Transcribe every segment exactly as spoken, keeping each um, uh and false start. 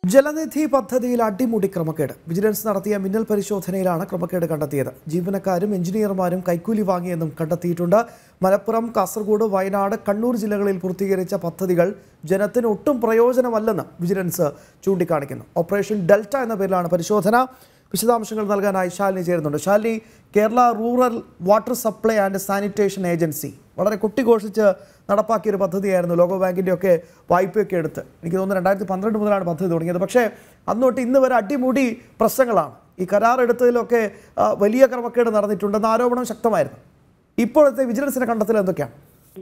ജലനിധി പദ്ധതിയിൽ അടിമുടി ക്രമക്കേട്. വിജിലൻസ് നടത്തിയ മിന്നൽ പരിശോധനയിലാണ് ക്രമക്കേട് കണ്ടെത്തിയത്. ജീവനക്കാരും എഞ്ചിനീയർമാരും കൈക്കൂലി വാങ്ങിയെന്നും കണ്ടെത്തിയിട്ടുണ്ട്. മലപ്പുറം, കാസർഗോഡ്, വയനാട്, കണ്ണൂർ ജില്ലകളിൽ പൂർത്തീകരിച്ച പദ്ധതികൾ ജനത്തിന് ഒട്ടും പ്രയോജനമല്ലെന്ന് വിജിലൻസ് ചൂണ്ടിക്കാണിക്കുന്നു. ഓപ്പറേഷൻ ഡെൽറ്റ എന്ന പേരിലാണ് പരിശോധന. വിശദാംശങ്ങൾ നൽകാനായി ശാലിനി ചേരുന്നുണ്ട്. Shalini, Kerala rural water supply and sanitation agency വളരെ കൊട്ടിഘോഷിച്ച് നടപ്പാക്കിയൊരു പദ്ധതിയായിരുന്നു. ലോകബാങ്കിൻ്റെ ഒക്കെ വായ്പയൊക്കെ എടുത്ത് എനിക്ക് തോന്നുന്നു രണ്ടായിരത്തി പന്ത്രണ്ട് മുതലാണ് പദ്ധതി തുടങ്ങിയത്. പക്ഷേ അന്നോട്ട് ഇന്ന് വരെ അടിമുടി പ്രശ്നങ്ങളാണ്. ഈ കരാർ എടുത്തതിലൊക്കെ വലിയ ക്രമക്കേട് നടന്നിട്ടുണ്ടെന്ന ആരോപണം ശക്തമായിരുന്നു. ഇപ്പോഴത്തെ വിജിലൻസിന്റെ കണ്ടെത്തൽ എന്തൊക്കെയാണ്?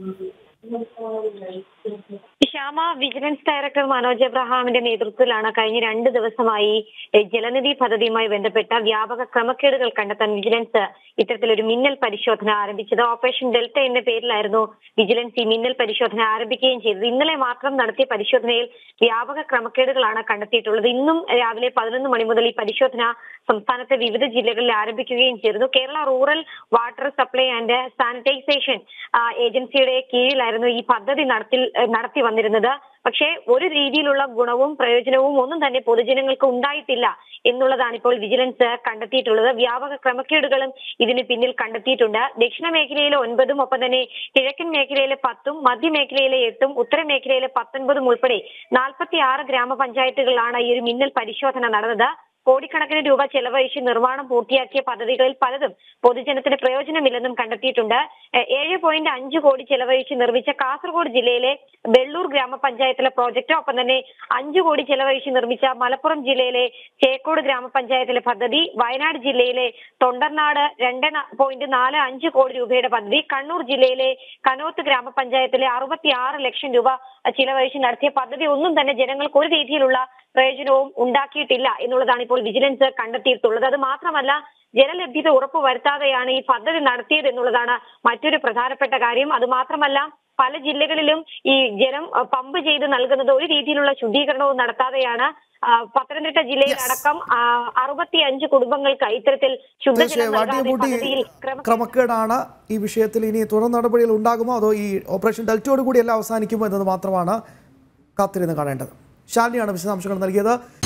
ശ്യാമ, വിജിലൻസ് ഡയറക്ടർ മനോജ് എബ്രഹാമിന്റെ നേതൃത്വത്തിലാണ് കഴിഞ്ഞ രണ്ട് ദിവസമായി ജലനിധി പദ്ധതിയുമായി ബന്ധപ്പെട്ട വ്യാപക ക്രമക്കേടുകൾ കണ്ടെത്താൻ വിജിലൻസ് ഇത്തരത്തിലൊരു മിന്നൽ പരിശോധന ആരംഭിച്ചത്. ഓപ്പറേഷൻ ഡെൽറ്റ എന്ന പേരിലായിരുന്നു വിജിലൻസ് ഈ മിന്നൽ പരിശോധന ആരംഭിക്കുകയും ചെയ്തത്. ഇന്നലെ മാത്രം നടത്തിയ പരിശോധനയിൽ വ്യാപക ക്രമക്കേടുകളാണ് കണ്ടെത്തിയിട്ടുള്ളത്. ഇന്നും രാവിലെ പതിനൊന്ന് മണി മുതൽ ഈ പരിശോധന സംസ്ഥാനത്തെ വിവിധ ജില്ലകളിൽ ആരംഭിക്കുകയും ചെയ്തിരുന്നു. Kerala rural water supply and sanitization ഏജൻസിയുടെ കീഴിലായിരുന്നു ഈ പദ്ധതി നടത്തി നടത്തി വന്നിരുന്നത്. പക്ഷേ ഒരു രീതിയിലുള്ള ഗുണവും പ്രയോജനവും ഒന്നും തന്നെ പൊതുജനങ്ങൾക്ക് ഉണ്ടായിട്ടില്ല എന്നുള്ളതാണ് ഇപ്പോൾ വിജിലൻസ് കണ്ടെത്തിയിട്ടുള്ളത്. വ്യാപക ക്രമക്കേടുകളും ഇതിന് പിന്നിൽ കണ്ടെത്തിയിട്ടുണ്ട്. ദക്ഷിണ മേഖലയിലെ ഒൻപതും ഒപ്പം തന്നെ കിഴക്കൻ മേഖലയിലെ പത്തും മധ്യമേഖലയിലെ എട്ടും ഉത്തര മേഖലയിലെ പത്തൊൻപതും ഉൾപ്പെടെ നാൽപ്പത്തി ആറ് ഗ്രാമപഞ്ചായത്തുകളിലാണ് ഈ ഒരു മിന്നൽ പരിശോധന നടന്നത്. കോടിക്കണക്കിന് രൂപ ചെലവഴിച്ച് നിർമ്മാണം പൂർത്തിയാക്കിയ പദ്ധതികളിൽ പലതും പൊതുജനത്തിന് പ്രയോജനമില്ലെന്നും കണ്ടെത്തിയിട്ടുണ്ട്. ഏഴ് പോയിന്റ് അഞ്ച് കോടി ചെലവഴിച്ച് നിർമ്മിച്ച കാസർഗോഡ് ജില്ലയിലെ വെള്ളൂർ ഗ്രാമപഞ്ചായത്തിലെ പ്രോജക്ട്, ഒപ്പം തന്നെ അഞ്ചു കോടി ചെലവഴിച്ച് നിർമ്മിച്ച മലപ്പുറം ജില്ലയിലെ ചേക്കോട് ഗ്രാമപഞ്ചായത്തിലെ പദ്ധതി, വയനാട് ജില്ലയിലെ തൊണ്ടർനാട് രണ്ട് പോയിന്റ് നാല് അഞ്ച് കോടി രൂപയുടെ പദ്ധതി, കണ്ണൂർ ജില്ലയിലെ കനോത്ത് ഗ്രാമപഞ്ചായത്തിലെ അറുപത്തി ആറ് ലക്ഷം രൂപ ചിലവഴിച്ച് നടത്തിയ പദ്ധതി ഒന്നും തന്നെ ജനങ്ങൾക്ക് ഒരു രീതിയിലുള്ള പ്രയോജനവും ഉണ്ടാക്കിയിട്ടില്ല എന്നുള്ളതാണ് ഇപ്പോൾ വിജിലൻസ് കണ്ടെത്തിയിട്ടുള്ളത്. അത് മാത്രമല്ല, ജലലഭ്യത ഉറപ്പുവരുത്താതെയാണ് ഈ പദ്ധതി നടത്തിയത് എന്നുള്ളതാണ് മറ്റൊരു പ്രധാനപ്പെട്ട കാര്യം. അത് മാത്രമല്ല, പല ജില്ലകളിലും ഈ ജലം പമ്പ് ചെയ്ത് നൽകുന്നത് ഒരു രീതിയിലുള്ള ശുദ്ധീകരണവും നടത്താതെയാണ്. പത്തനംതിട്ട ജില്ലയിലടക്കം അറുപത്തി അഞ്ച് കുടുംബങ്ങൾക്ക് ഇത്തരത്തിൽ ശുദ്ധജലം ക്രമക്കേടാണ്. ഈ വിഷയത്തിൽ ഇനി തുടർ നടപടികൾ ഉണ്ടാകുമോ, അതോ ഈ ഓപ്പറേഷൻ ഡെൽറ്റയോട് കൂടി എല്ലാം അവസാനിക്കുമോ എന്നത് മാത്രമാണ് കാത്തിരുന്ന് കാണേണ്ടത്. ശാലിനിയാണ് വിശദാംശങ്ങൾ നൽകിയത്.